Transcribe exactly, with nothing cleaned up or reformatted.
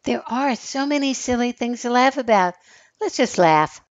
There are so many silly things to laugh about. Let's just laugh.